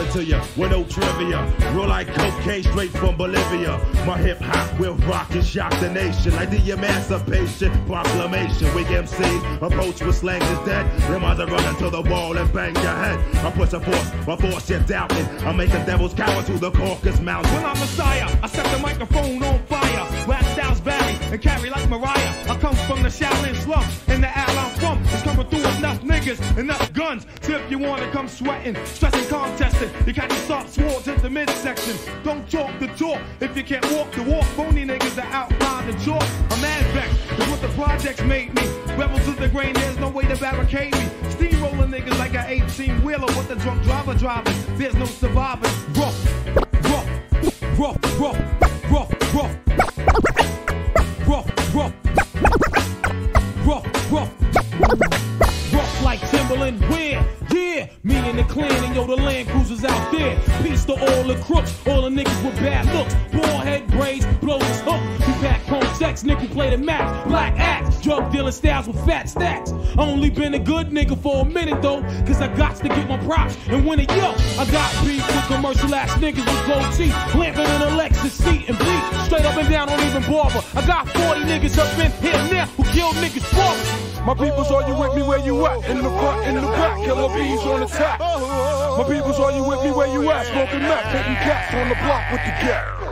it to you with no trivia. Roll like cocaine straight from Bolivia. My hip hop will rock and shock the nation like the Emancipation Proclamation. We MCs approach with slang is dead. Them other run into the wall and bang your head. I push a force, my force you're doubting. I make a devil's cower to the Caucasus Mountain. When I'm Messiah, I set the microphone on fire. Rap styles vary and carry like Mariah. I come from the Shaolin slum and the alley I'm from. It's coming through enough niggas, enough guns. So if you wanna come sweating, stressing, contesting, you can't start swords in the midsection. Don't talk the talk if you can't walk the walk. Phony niggas that outline the chalk. I'm mad vexed, is what the projects made me. Rebels to the grain, there's no way to barricade me. Steamrolling niggas like an 18-wheeler with the drunk driver driving. There's no survivors. Rough, rough, rough, rough, rough, rough, rough, rough, rough, rough, rough like Timberland. Where? Yeah, me and the clan and yo, the Land Cruisers out there. Peace to all the crooks, all the niggas with bad looks. Bald head braids, blow his hook. We pack chrome checks, nickel plated max, black axe, drug dealing styles with fat stacks. I only been a good nigga for a minute though, cause I got to get my props and win it. Yo, I got beef with commercial ass niggas with gold teeth, lamping in a Lexus seat and bleed straight up and down, don't even bother. I got 40 niggas up in here now who kill niggas for me. My peoples, are you with me where you at? In the front, in the back, killer bees on attack. My peoples, are you with me where you at? Smoking Mac, hitting cats on the block with the cat.